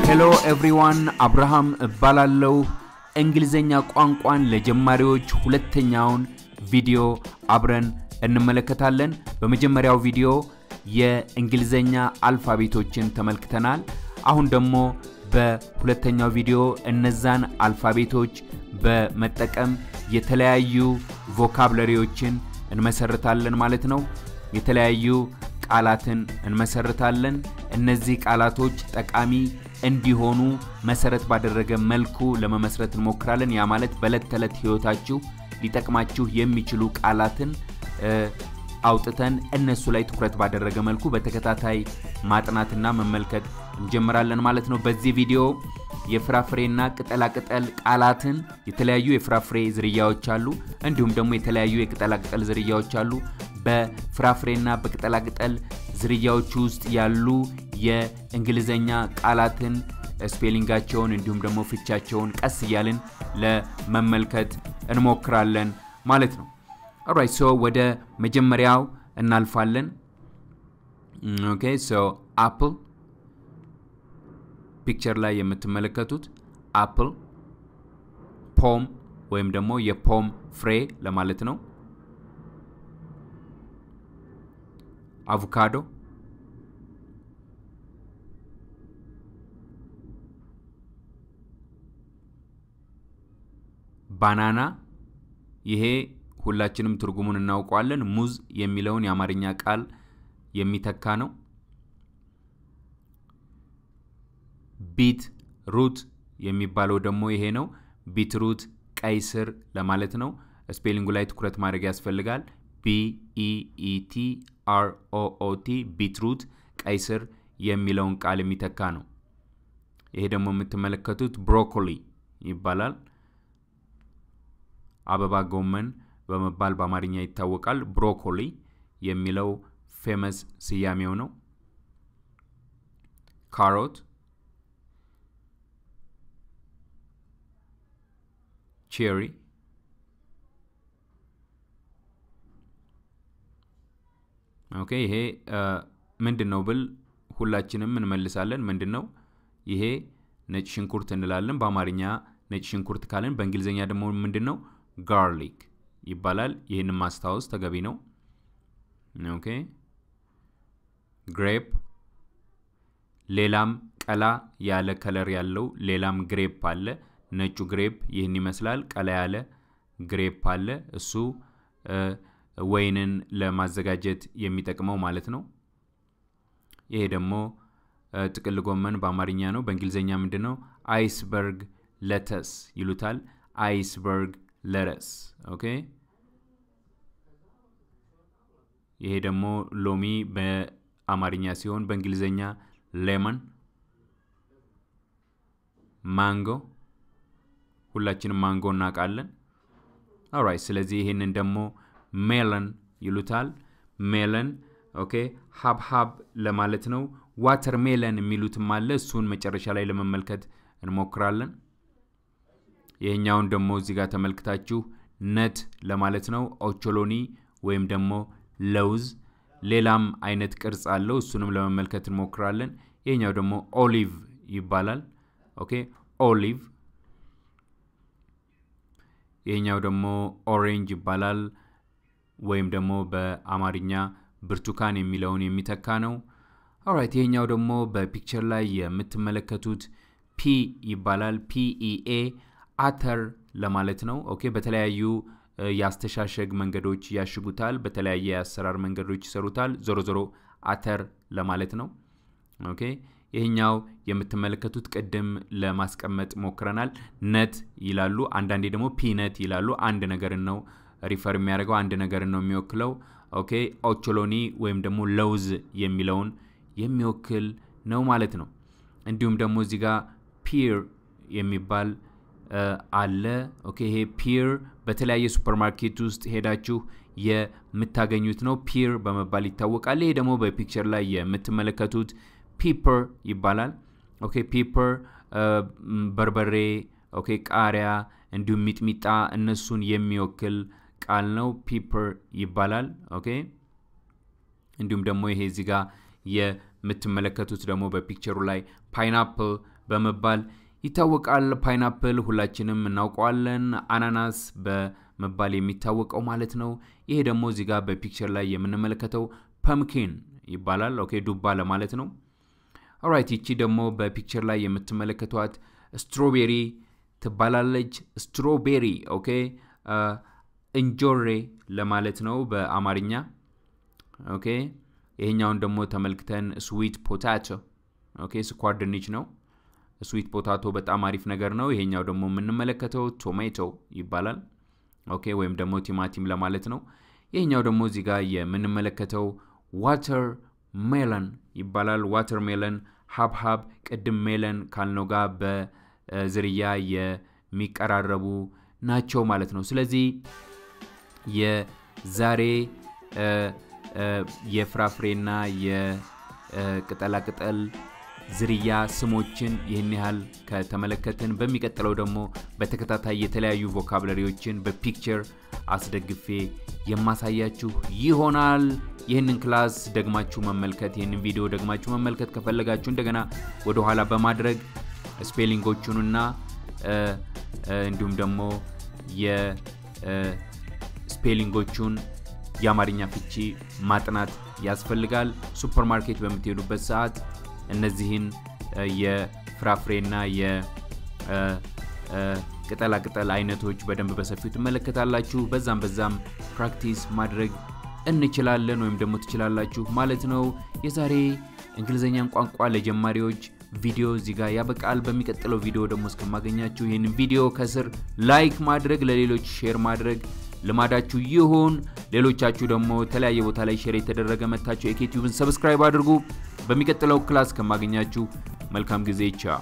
Hello everyone, Abraham እባላለሁ እንግሊዘኛ ቋንቋን ለጀማሪዎች ሁለተኛውን ቪዲዮ አብረን እንመለከታለን በመጀመሪያው ቪዲዮ የእንግሊዘኛ አልፋቤቶችን ተመልክተናል አሁን ደግሞ በሁለተኛው ቪዲዮ እነዛን አልፋቤቶች በመጠቀም የተለያዩ ቮካብላሪዎችን እንመሰርታለን ማለት ነው የተለያዩ ቃላትን እንመሰርታለን እነዚህ ቃላቶች ጠቃሚ እንዲሆኑ መሰረት ባደረገ መልኩ ለመመስረት እንሞክራለን ያ ማለት በለተለት ህይወታችሁ ሊጠቅማችሁ የሚችሉ ቃላትን አውጥተን እነሱ ላይ ትኩረት ባደረገ መልኩ በተከታታይ ማጥናትና መመልከት እንጀምራለን ማለት ነው በዚህ ቪዲዮ የፍራፍሬና ቅጠላቅጠል ቃላትን የተለያዩ የፍራፍሬ ዝርያዎች አሉ እንዲሁም ደግሞ የተለያዩ የቅጠላቅጠል ዝርያዎች አሉ በፍራፍሬና በቅጠላቅጠል ዝርያዎች ውስጥ ያሉ የእንግሊዘኛ ቃላትን ስፔሊንጋቸውን እንዲሁም ደግሞ ፍቻቸውን ቀስ ይያልን ለመመልከት እንሞክራለን ማለት ነው alright so ወደ መጀመሪያው እናልፋለን okay so apple picture ላይ የምትመለከቱት apple pom ወይም ደግሞ የፖም ፍሬ ለማለት ነው avocado banana ይሄ ሁላችንም ትርጉሙን እናውቀዋለን ሙዝ የሚለውን የአማርኛ ቃል የሚተካ ነው beet root የሚባለው ደግሞ ይሄ ነው beet root ቀይ ስር ለማለት ነው ስፔሊንጉ ላይ ትኩረት ማድረግ ያስፈልጋል B E E T R O O T beet root ቀይ ስር የሚለውን ቃል የሚተካ ነው ይሄ ደግሞ የምትመለከቱት ብሮኮሊ ይባላል አበባ ጎመን በመባል በአማርኛ ይታወቃል ብሮኮሊ የሚለው ፌመስ ስያሜው ነው ካሮት ቼሪ ኦኬ ይሄ ምንድነው ብል ሁላችንም እንመልሳለን ምንድነው ይሄ ነጭ ሽንኩርት እንላለን በአማርኛ ነጭ ሽንኩርት ካለን በእንግሊዘኛ ደግሞ ምንድነው garlic ይባላል ይሄን ማስታወስ ተገቢ ነው ኦኬ grape ሌላም ቀላ ያለ ከለር ያለው ሌላም grape አለ ነጩ grape ይሄን ይመስላል ቀላ ያለ grape አለ እሱ ወይንን ለማዘጋጀት የሚጠቅመው ማለት ነው ይሄ ደግሞ ጥቅል ጎመን በአማርኛ ነው በእንግሊዘኛ ምንድነው iceberg lettuce ይሉታል iceberg lettuce ኦኬ ይሄ ደግሞ ሎሚ በአማርኛ ሲሆን በእንግሊዘኛ lemon mango ሁላችንም ማንጎ እናቃለን alright ስለዚህ ይሄንን ደግሞ melon ይሉታል melon ኦኬ ሀብሀብ ለማለት ነው watermelon የሚሉትም አለ እሱን መጨረሻ ላይ ለመመልከት እንሞክራለን ይሄኛውን ደግሞ እዚህ ጋር ተመልክታችሁ ነት ለማለት ነው ኦቾሎኒ ወይም ደግሞ ለውዝ ሌላም አይነት ቅርጽ አለው እሱንም ለመመልከት እንሞክራለን ይሄኛው ደግሞ ኦሊቭ ይባላል ኦኬ ኦሊቭ ይሄኛው ደግሞ ኦሬንጅ ይባላል ወይም ደግሞ በአማርኛ ብርቱካን የሚለውን የሚተካ ነው alright ይሄኛው ደግሞ በፒክቸር ላይ የምትመለከቱት ፒ ይባላል PEA አተር ለማለት ነው ኦኬ በተለያዩ ያስተሻሸግ መንገዶች ያሽጉታል በተለያየ አሰራር መንገዶች ይሰሩታል ዞሮ አተር ለማለት ነው ኦኬ ይሄኛው የምትመለከቱት ቀደም ለማስቀመጥ ሞክረናል ነት ይላሉ አንዳንዴ ደግሞ ፒነት ይላሉ አንድ ነገር ነው ሪፈር የሚያደርገው አንድ ነገር ነው የሚወክለው ኦኬ ኦቾሎኒ ወይም ደግሞ ለውዝ የሚለውን የሚወክል ነው ማለት ነው እንዲሁም ደግሞ እዚህ ጋር ፒር የሚባል አለ ኦኬ ይሄ ፒር በተለያየ ሱፐርማርኬት ውስጥ ሄዳችሁ የምታገኙት ነው ፒር በመባል ይታወቃል ይሄ ደግሞ በፒክቸር ላይ የምትመለከቱት ፔፐር ይባላል ኦኬ ፔፐር በርበሬ ኦኬ ቃሪያ እንዲሁም ሚጥሚጣ እነሱን የሚወክል ቃል ነው ፔፐር ይባላል ኦኬ እንዲሁም ደግሞ ይሄ እዚህ ጋር የምትመለከቱት ደግሞ በፒክቸሩ ላይ ፓይናፕል በመባል ይታወቃል ፓይናፕል ሁላችንም እናውቀዋለን አናናስ በመባል የሚታወቀው ማለት ነው ይሄ ደግሞ እዚህ ጋር በፒክቸር ላይ የምንመለከተው pumpkin ይባላል ኦኬ ዱባ ለማለት ነው ኦልራይት እቺ ደግሞ በፒክቸር ላይ የምትመለከቷት ስትሮቤሪ ትባላለች ስትሮቤሪ ኦኬ እንጆሪ ለማለት ነው በአማርኛ ኦኬ ይሄኛውን ደግሞ ተመልክተን ስዊት ፖታቶ ኦኬ ስኳር ድንች ነው ስዊት ፖታቶ በጣም አሪፍ ነገር ነው ይሄኛው ደግሞ የምንመለከተው ቶማቶ ይባላል ኦኬ ወይም ደግሞ ቲማቲም ለማለት ነው ይሄኛው ደግሞ እዚህ ጋር የምንመለከተው ዋተር ሜሎን ይባላል ዋተር ሜሎን ሀብሀብ ቅድም ሜሎን ካልነው ጋር በዝርያ የሚቀራረቡ ናቸው ማለት ነው ስለዚህ የዛሬ የፍራፍሬና የቅጠላ ቅጠል ዝርያ ስሞችን ይህን ያህል ከተመለከትን በሚቀጥለው ደግሞ በተከታታይ የተለያዩ ቮካብለሪዎችን በፒክቸር አስደግፌ የማሳያችሁ ይሆናል ይህንን ክላስ ደግማችሁ መመልከት ይህንን ቪዲዮ ደግማችሁ መመልከት ከፈለጋችሁ እንደገና ወደ ኋላ በማድረግ ስፔሊንጎቹንና እንዲሁም ደግሞ የስፔሊንጎቹን የአማርኛ ፍቺ ማጥናት ያስፈልጋል ሱፐርማርኬት በመትሄዱበት ሰዓት እነዚህን የፍራፍሬና የቅጠላ ቅጠል አይነቶች በደንብ በሰፊው ተመለከታላችሁ በዛም ፕራክቲስ ማድረግ እንችላለን ወይም ደግሞ ትችላላችሁ ማለት ነው የዛሬ እንግሊዘኛን ቋንቋ ለጀማሪዎች ቪዲዮ እዚህ ጋር ያበቃል በሚቀጥለው ቪዲዮ ደግሞ እስከማገኛችሁ ይሄንን ቪዲዮ ከስር ላይክ ማድረግ ለሌሎች ሼር ማድረግ ለማዳችሁ ይሁን ሌሎቻችሁ ደግሞ ተለያየ ቦታ ላይ ሼር የተደረገ መታችሁ ኤኬቲዩብን ሰብስክራይብ አድርጉ በሚቀጥለው ክላስ ከማገኛችሁ መልካም ጊዜ ቻው